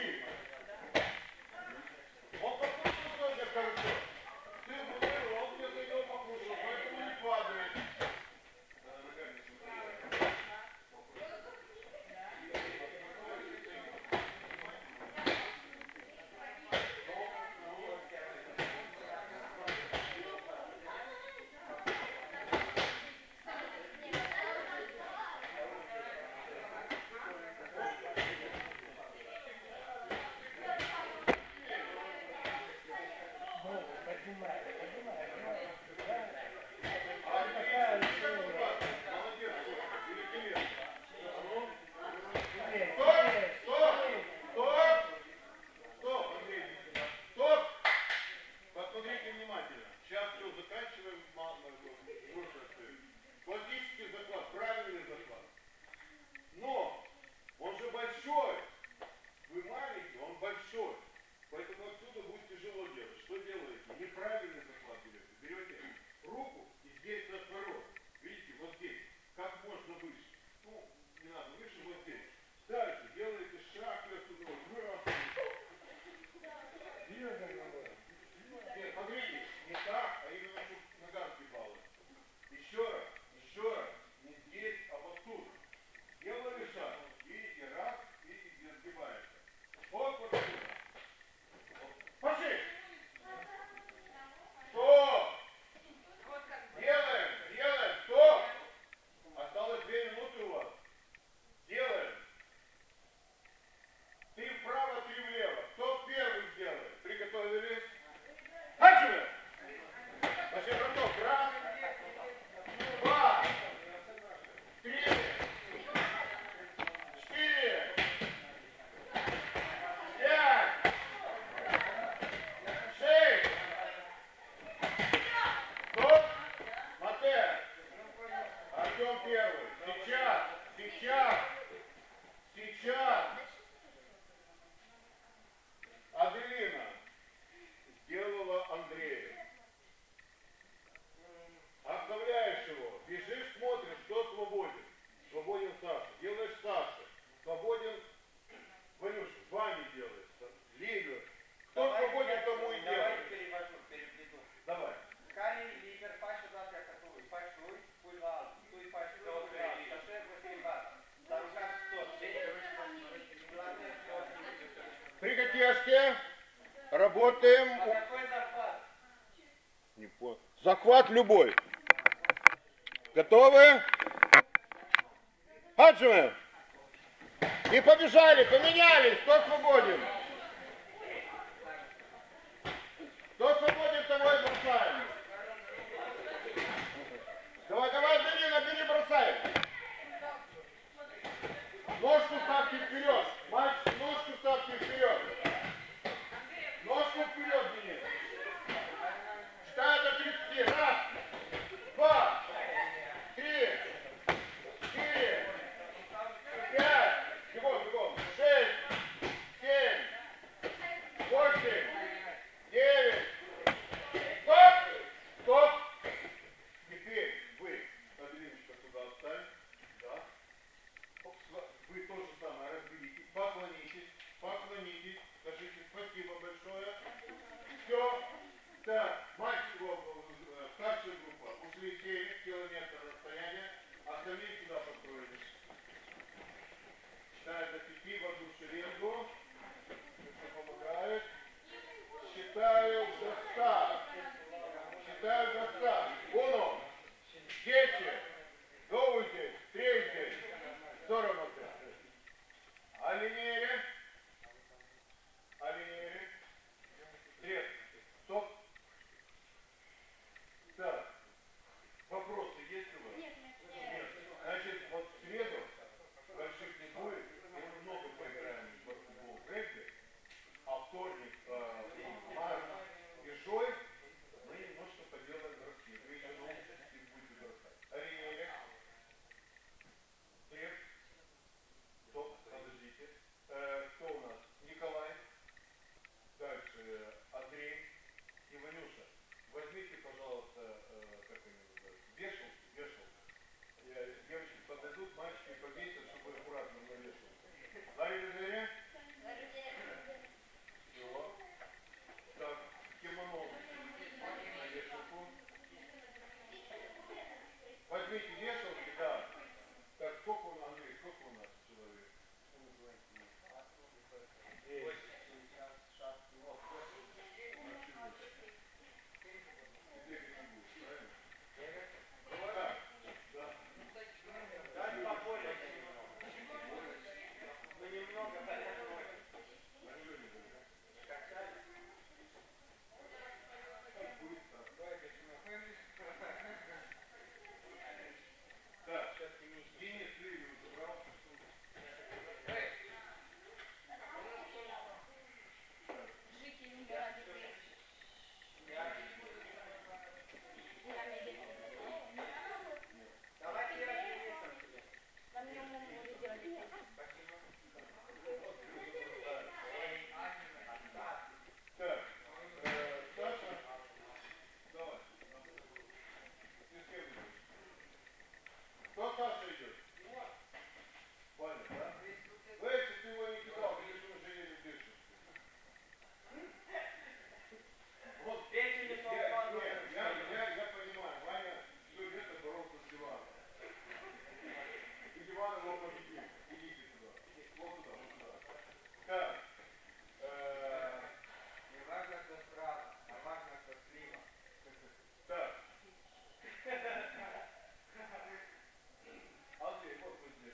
Молчи. Он покушал сегодня хорошо. Ты был, он где-то его покушал, поэтому не падает. Работаем. Захват любой. Готовы? Хаджимы. И побежали, поменялись. Кто свободен? Кто свободен, того и бросаем. Давай, давай, бери, бросай. Ножку ставьте вперед. Мальчик, ножку ставьте вперед. Ножку вперед, Денис. Считай до 30. Раз, два, 3, 4, 5. Бегом. 6, 7, 8, 9. Стоп. Теперь вы подвиньте сюда, отставь. Да. Вы то же самое разберитесь. Поклонитесь. Скажите спасибо большое. Все. Так, мальчиков, старшая группа. Ушли 9 километров расстояния. Остальные сюда построились. Считаю до 5 в одну шеренгу. Это помогает. Считаю до 100. Считаю до 100. Вон он. 10. Новый здесь. 3 здесь. 40. Алинея. Нет. Стоп. Так. Вопросы есть у вас? Нет. Значит, вот в среду больших не будет, и мы много поиграем в баскетбол. Так, Денис Левин забрал. Так, Саша, давай. Ты с кем идешь? Кто Саша идет? Ваня, да? Лейся, ты его не кидал, ты же уже еле дышишь. Вот, я понимаю, Ваня все лето боролся с диваном. И диван его победил. Идите туда. Вот туда, вот туда. Так. Не важно, кто справа, а важно, кто слева. Так. Андрей, вот мы здесь.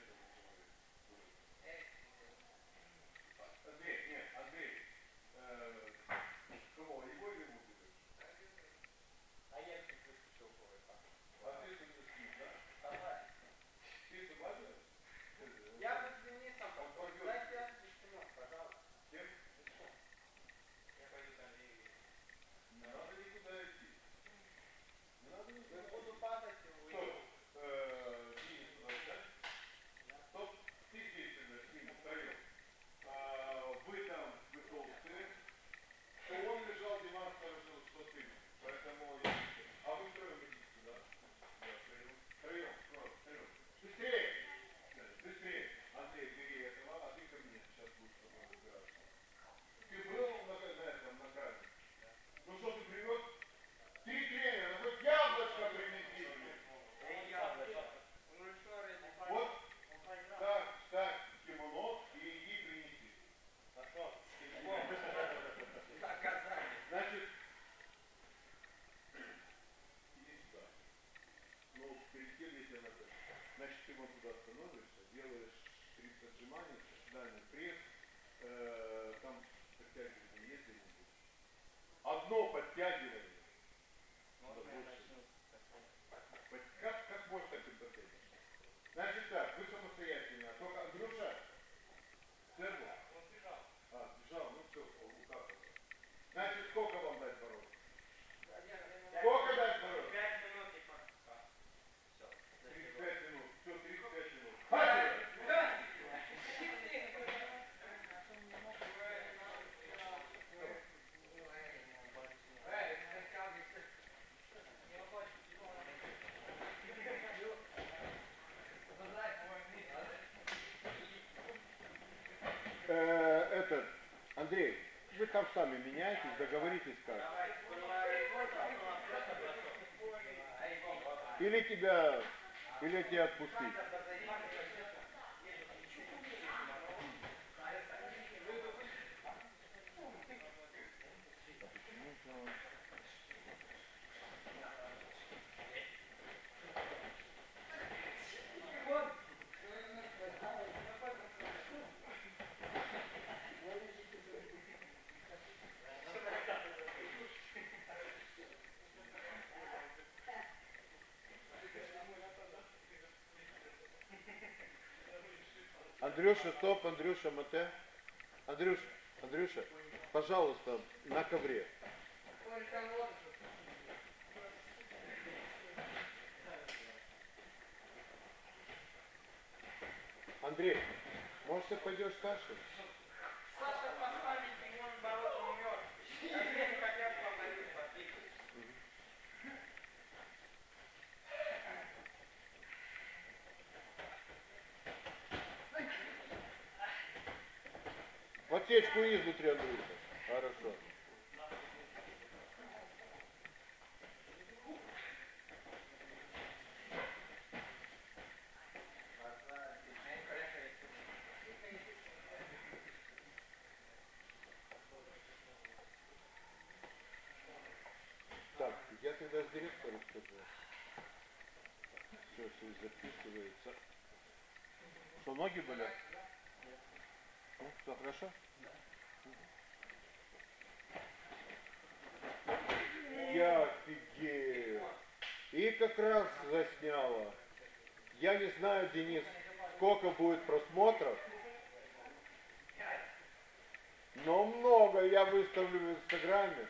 Андрей, нет, Андрей. Кого, его или ему ты даешь? А я чуть выскочил кое-как. А ты что не спишь, да? Давай. Ты согласен? Я бы тебе не сам пошел. Дайте я спину, пожалуйста. Кем? Я пойду с Андреем. Не надо никуда идти. Не надо никуда. Я буду падать и Что? уйду. Денис туда взять? Стоп. Ты здесь тогда с ним втроем. Вы там, вы толстые. То он лежал, Диман хорошо, что ты. Поэтому я... А вы втроем идите сюда. Да, втроем. Втроем, втроем. Быстрее! Быстрее! Андрей, бери этого, а ты ко мне. Сейчас будешь с тобой разбираться. Ты был на этом, на кране? Ну что ты привез? Три тренера, ну хоть яблочко принеси. Вот так, так, кимоно и иди принеси. Значит, иди сюда. Ну, перед тем, если надо. Значит, ты вот туда становишься, делаешь 30 отжиманий, приседальный пресс, там подтягивание есть где-нибудь. Одно подтягивание. Можно я начну? Как можно так подтягивать? Значит так, вы самостоятельно. Только, Андрюша, Серго? Он сбежал. А, сбежал, ну все, укапался. Значит, сколько вам дать бороться? Сколько дать бороться? 5 минут и пока. Все. 35 минут. Все, 35 минут. Хватит! Этот, Андрей, вы там сами меняетесь, договоритесь как. Или тебя отпустить. Андрюша, стоп, Андрюша, Мате. Андрюша, пожалуйста, на ковре. Андрей, может ты пойдешь с Сашей? Саша поставить его наоборот, он мертв. Андрей хотя бы повторюсь, подвигаться. Подсечку изнутри, Андрюша. Хорошо. Так, я тогда с директором скажу. Все записывается. Что, ноги болят? А? Что, хорошо? Я офигею. И как раз засняло. Я не знаю, Денис, сколько будет просмотров, но много я выставлю в Инстаграме.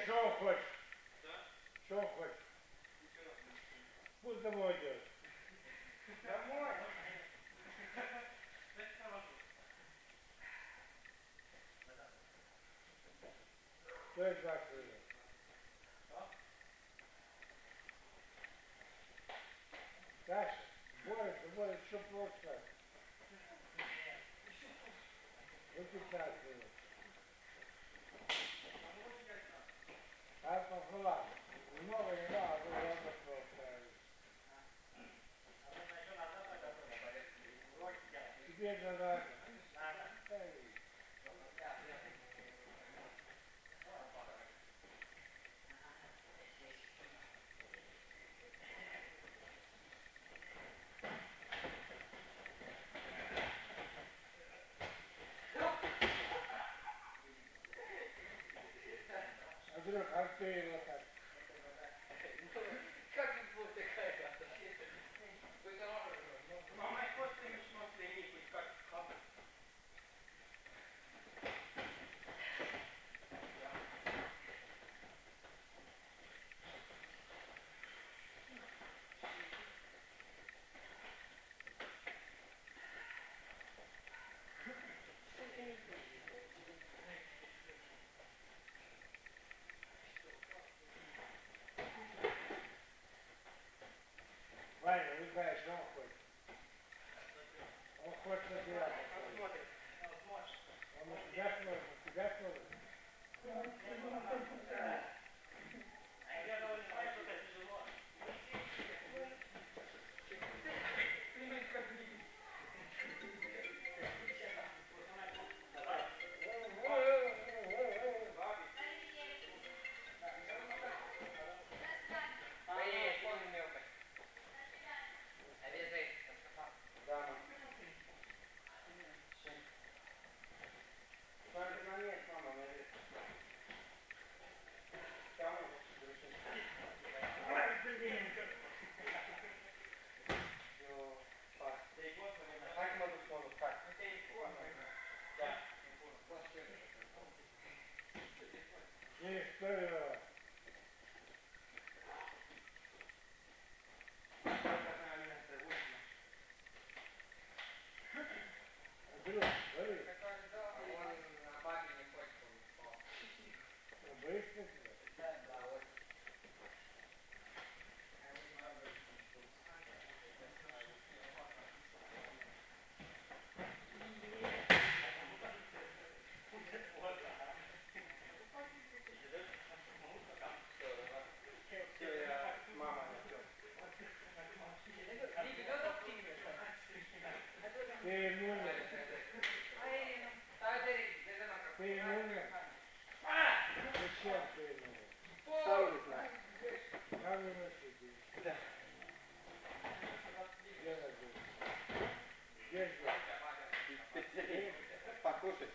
что он хочет? Да? Что он хочет? Ничего. Пусть домой идет. Домой? Что это завтра? Саша, Боря, что просто? Выписать. А похвала. Много не надо, а то я просто. Тебе надо. Андрюх, а ты его так? Как не будет такая? Мама, просто не смотри, не хоть как хапать. Ваня, вы знаешь, что он хочет? Он хочет на тебя. Смотрит. Смотрит. Он на тебя смотрит, на тебя смотрит. Я довольно знаю, что это тяжело. Не, что его? Андрюх, смотри. Он боится тебя? Ты иммунен. Ты иммунен. Зачем ты иммунен? Сам не знаю. Как вы носите? Да. Где надо? Где здесь? Покушать.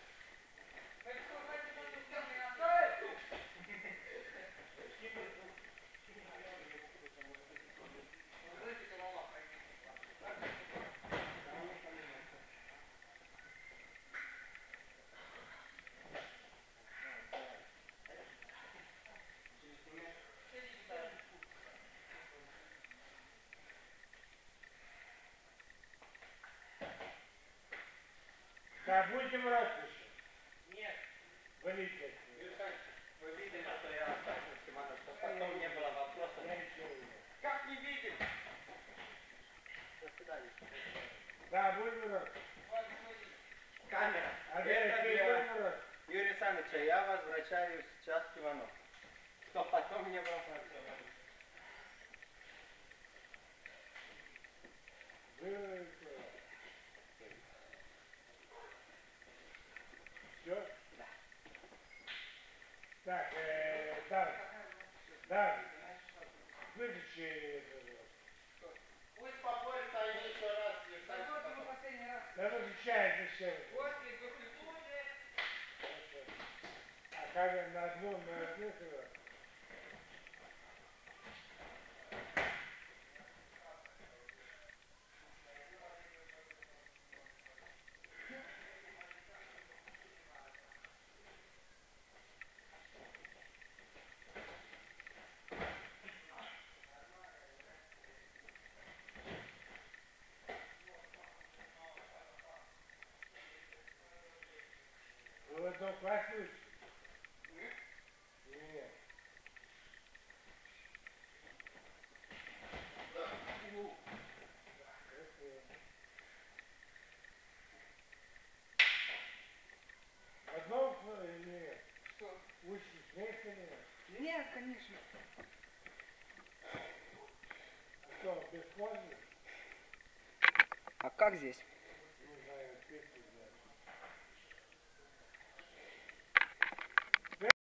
Да, будете брать еще? Нет. Валите. Вы видели, что я остался в Симонов, что потом не было вопросов. Я ничего не знаю. Как не видели? До свидания. Да, будете брать. Камера. А Это ты для будете брать? Юрия Саныча. Я возвращаюсь сейчас в Иванов. Что потом не было вопросов. Все? Да. Так, Дан, выключи это. Пусть попорится они еще раз. Да выключай зачем? А как на одну, этого? Нет, конечно. А как здесь?